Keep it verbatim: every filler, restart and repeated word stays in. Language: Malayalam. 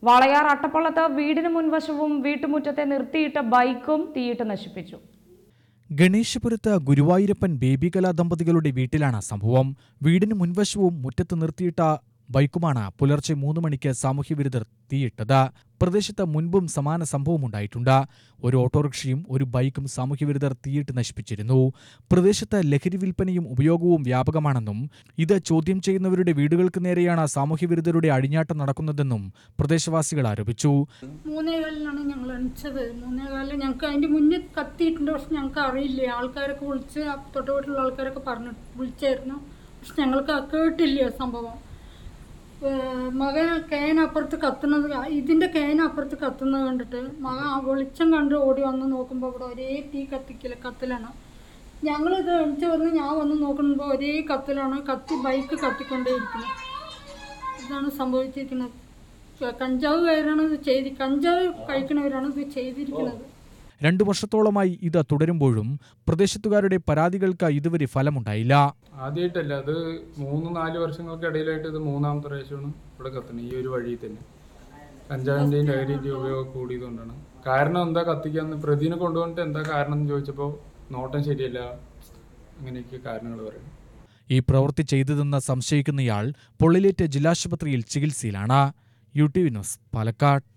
വാളയാർ അട്ടപ്പള്ളത്ത് വീടിന് മുൻവശവും വീട്ടുമുറ്റത്തെ നിർത്തിയിട്ട ബൈക്കും തീയിട്ട് നശിപ്പിച്ചു. ഗണേശപുരത്ത് ഗുരുവായൂരപ്പൻ ബേബികല ദമ്പതികളുടെ വീട്ടിലാണ് സംഭവം. വീടിന് മുൻവശവും മുറ്റത്ത് നിർത്തിയിട്ട ബൈക്കുമാണ് പുലർച്ചെ മൂന്ന് മണിക്ക് സാമൂഹ്യവിരുദ്ധർ തീയിട്ടത്. പ്രദേശത്ത് മുൻപും സമാന സംഭവമുണ്ടായിട്ടുണ്ട്. ഒരു ഓട്ടോറിക്ഷയും ഒരു ബൈക്കും സാമൂഹ്യവിരുദ്ധർ തീയിട്ട് നശിപ്പിച്ചിരുന്നു. പ്രദേശത്ത് ലഹരി വിൽപ്പനയും ഉപയോഗവും വ്യാപകമാണെന്നും ഇത് ചോദ്യം ചെയ്യുന്നവരുടെ വീടുകൾക്ക് നേരെയാണ് സാമൂഹ്യവിരുദ്ധരുടെ അഴിഞ്ഞാട്ടം നടക്കുന്നതെന്നും പ്രദേശവാസികൾ ആരോപിച്ചു. മൂന്നേകാലിനാണ് ഞങ്ങൾ എണിച്ചത്. മൂന്നേകാലിൽ ഞങ്ങൾക്ക് അതിന്റെ മുന്നിൽ കത്തിയിട്ടുണ്ട്. പക്ഷെ ഞങ്ങൾക്ക് അറിയില്ല. ആൾക്കാരൊക്കെ വിളിച്ച് തൊട്ടുപോയിട്ടുള്ള ആൾക്കാരൊക്കെ പറഞ്ഞു വിളിച്ചായിരുന്നു. പക്ഷെ ഞങ്ങൾക്ക് കേട്ടില്ല സംഭവം. മകൻ കേനപ്പുറത്ത് കത്തുന്നത്, ഇതിൻ്റെ കേനപ്പുറത്ത് കത്തുന്നത് കണ്ടിട്ട് മകൻ ആ വെളിച്ചം കണ്ട് ഓടി വന്ന് നോക്കുമ്പോൾ ഇവിടെ ഒരേ തീ കത്തിക്കല കത്തിലാണ്. ഞങ്ങളിത് എണിച്ച് വന്ന് ഞാൻ വന്ന് നോക്കുമ്പോൾ ഒരേ കത്തിലാണ്, കത്തി ബൈക്ക് കത്തിക്കൊണ്ടേയിരിക്കുന്നത്. ഇതാണ് സംഭവിച്ചിരിക്കുന്നത്. കഞ്ചാവ് കയറാണ് ഇത് ചെയ്ത് കഞ്ചാവ് കഴിക്കുന്നവരാണ് ഇത് ചെയ്തിരിക്കുന്നത്. രണ്ടു വർഷത്തോളമായി ഇത് തുടരുമ്പോഴും പ്രദേശത്തുകാരുടെ പരാതികൾക്ക് ഇതുവരെ ഫലമുണ്ടായില്ല. ആദ്യമായിട്ടല്ല, അത് മൂന്ന് നാല് വർഷങ്ങൾക്കിടയിലായിട്ട് ഇത് മൂന്നാമത്തെ പ്രാവശ്യമാണ് ഇവിടെ കത്തുന്നത്. ഈ ഒരു വഴി തന്നെ കഞ്ചാവിൻ്റെയും ലഹരിൻ്റെയും ഉപയോഗം കൂടിയതുകൊണ്ടാണ്. കാരണം എന്താ കത്തിക്കാന്ന് പ്രതിനെ കൊണ്ടുവന്നിട്ട് എന്താ കാരണം എന്ന് ചോദിച്ചപ്പോൾ നോട്ടം ശരിയല്ല, അങ്ങനെയൊക്കെ കാരണങ്ങൾ പറയുന്നു. ഈ പ്രവൃത്തി ചെയ്തതെന്ന് സംശയിക്കുന്നയാൾ പൊള്ളിലേറ്റ് ജില്ലാശുപത്രിയിൽ ചികിത്സയിലാണ്. U T V news, Palakkad.